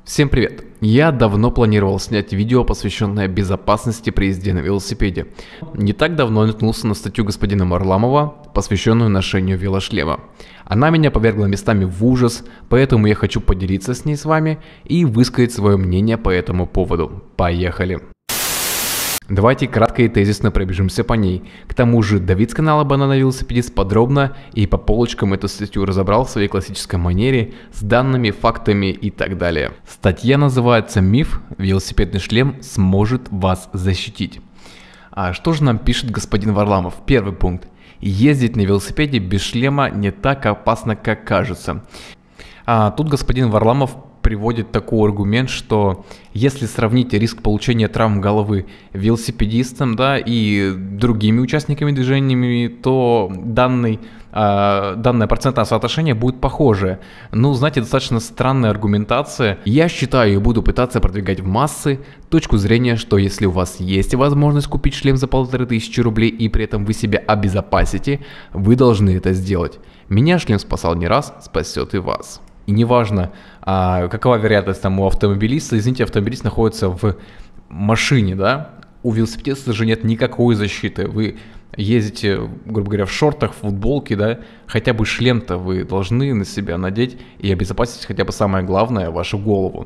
Всем привет! Я давно планировал снять видео, посвященное безопасности при езде на велосипеде. Не так давно наткнулся на статью господина Варламова, посвященную ношению велошлема. Она меня повергла местами в ужас, поэтому я хочу поделиться с ней с вами и высказать свое мнение по этому поводу. Поехали! Давайте кратко и тезисно пробежимся по ней. К тому же Давид с канала Банана Велосипедист подробно и по полочкам эту статью разобрал в своей классической манере с данными, фактами и так далее. Статья называется «Миф. Велосипедный шлем сможет вас защитить». А что же нам пишет господин Варламов? Первый пункт. Ездить на велосипеде без шлема не так опасно, как кажется. Тут господин Варламов приводит такой аргумент, что если сравнить риск получения травм головы велосипедистам, и другими участниками движениями, то данное процентное соотношение будет похожее. Знаете, достаточно странная аргументация. Я считаю и буду пытаться продвигать в массы точку зрения, что если у вас есть возможность купить шлем за 1500 рублей и при этом вы себя обезопасите, вы должны это сделать. Меня шлем спасал не раз, спасет и вас. И неважно, какова вероятность у автомобилиста, извините, автомобилист находится в машине, у велосипедиста же нет никакой защиты. Вы ездите, грубо говоря, в шортах, в футболке, хотя бы шлем-то вы должны на себя надеть и обезопасить хотя бы самое главное, вашу голову.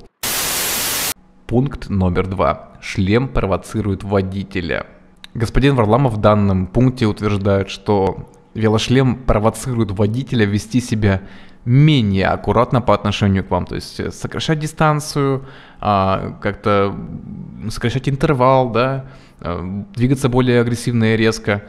Пункт номер 2. Шлем провоцирует водителя. Господин Варламов в данном пункте утверждает, что велошлем провоцирует водителя вести себя менее аккуратно по отношению к вам, то есть сокращать дистанцию, как-то сокращать интервал, двигаться более агрессивно и резко,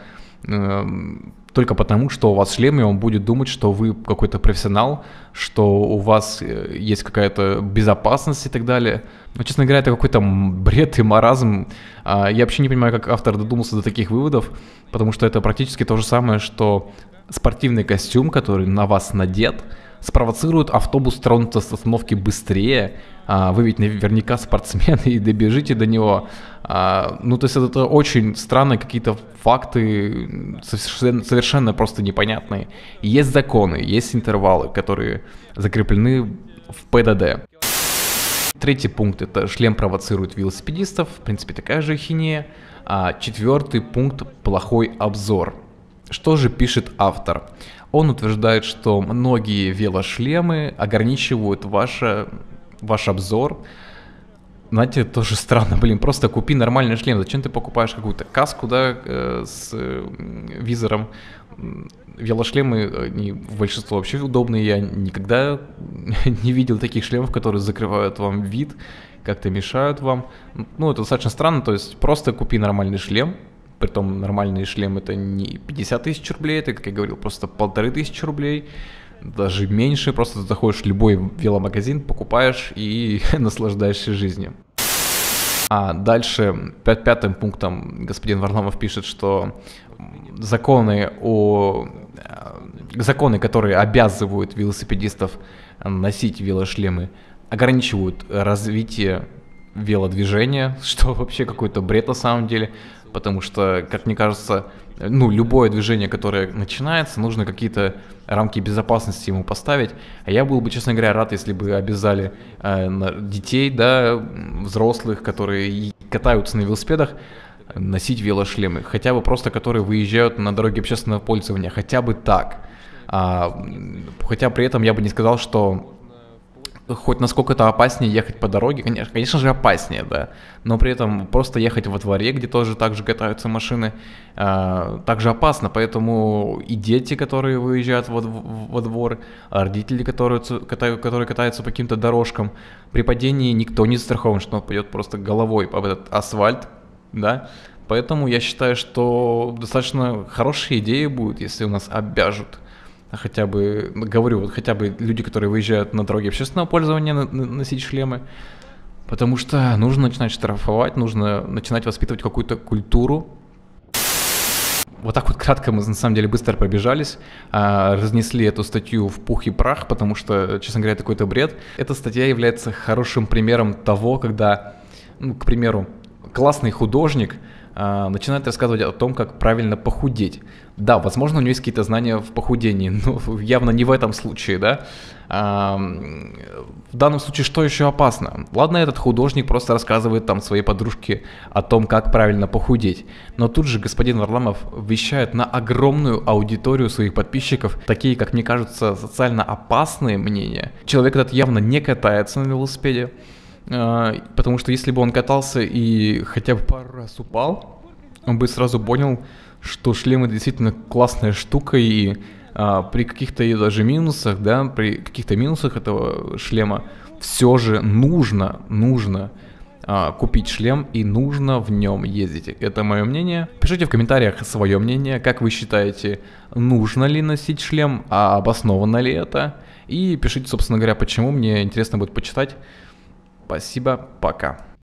только потому, что у вас шлем, и он будет думать, что вы какой-то профессионал, что у вас есть какая-то безопасность и так далее. Но, честно говоря, это какой-то бред и маразм. Я вообще не понимаю, как автор додумался до таких выводов, потому что это практически то же самое, что спортивный костюм, который на вас надет, спровоцирует автобус тронуться с остановки быстрее. Вы ведь наверняка спортсмен и добежите до него. То есть это очень странные какие-то факты, совершенно просто непонятные. Есть законы, есть интервалы, которые закреплены в ПДД. Третий пункт – это шлем провоцирует велосипедистов. В принципе, такая же ахинея. Четвертый пункт – плохой обзор. Что же пишет автор? Он утверждает, что многие велошлемы ограничивают ваш обзор. Знаете, это тоже странно, просто купи нормальный шлем. Зачем ты покупаешь какую-то каску, с визором? Велошлемы, они в большинстве вообще удобные. Я никогда не видел таких шлемов, которые закрывают вам вид, как-то мешают вам. Это достаточно странно, то есть просто купи нормальный шлем. Притом нормальный шлем это не 50 тысяч рублей, это, как я говорил, просто 1500 рублей, даже меньше, просто ты заходишь в любой веломагазин, покупаешь и наслаждаешься жизнью. Дальше, пятым пунктом господин Варламов пишет, что законы, которые обязывают велосипедистов носить велошлемы, ограничивают развитие велодвижения, что вообще какой-то бред на самом деле. Потому что, как мне кажется, любое движение, которое начинается, нужно какие-то рамки безопасности ему поставить. А я был бы, честно говоря, рад, если бы обязали детей, взрослых, которые катаются на велосипедах, носить велошлемы. Хотя бы просто, которые выезжают на дороге общественного пользования. Хотя бы так. Хотя при этом я бы не сказал, что хоть насколько это опаснее ехать по дороге, конечно же опаснее, но при этом просто ехать во дворе, где тоже так же катаются машины, также опасно, поэтому и дети, которые выезжают во двор, родители, которые катаются по каким-то дорожкам, при падении никто не застрахован, что он пойдет просто головой по этот асфальт, поэтому я считаю, что достаточно хорошая идея будет, если у нас обяжут. Хотя бы люди, которые выезжают на дороге общественного пользования, носить шлемы, потому что нужно начинать штрафовать, нужно начинать воспитывать какую-то культуру. Вот так вот кратко мы на самом деле быстро пробежались, разнесли эту статью в пух и прах, потому что, честно говоря, это какой-то бред. Эта статья является хорошим примером того, когда, к примеру, классный художник начинает рассказывать о том, как правильно похудеть. Да, возможно, у него есть какие-то знания в похудении, но явно не в этом случае, да. В данном случае что еще опасно? Ладно, этот художник просто рассказывает там своей подружке о том, как правильно похудеть, но тут же господин Варламов вещает на огромную аудиторию своих подписчиков такие, как мне кажется, социально опасные мнения. Человек этот явно не катается на велосипеде, потому что если бы он катался и хотя бы пару раз упал, он бы сразу понял, что шлем это действительно классная штука, и при каких-то даже минусах, да, при каких-то минусах этого шлема все же нужно купить шлем и нужно в нем ездить. Это мое мнение. Пишите в комментариях свое мнение, как вы считаете, нужно ли носить шлем, а обосновано ли это. И пишите, собственно говоря, почему, мне интересно будет почитать. Спасибо, пока.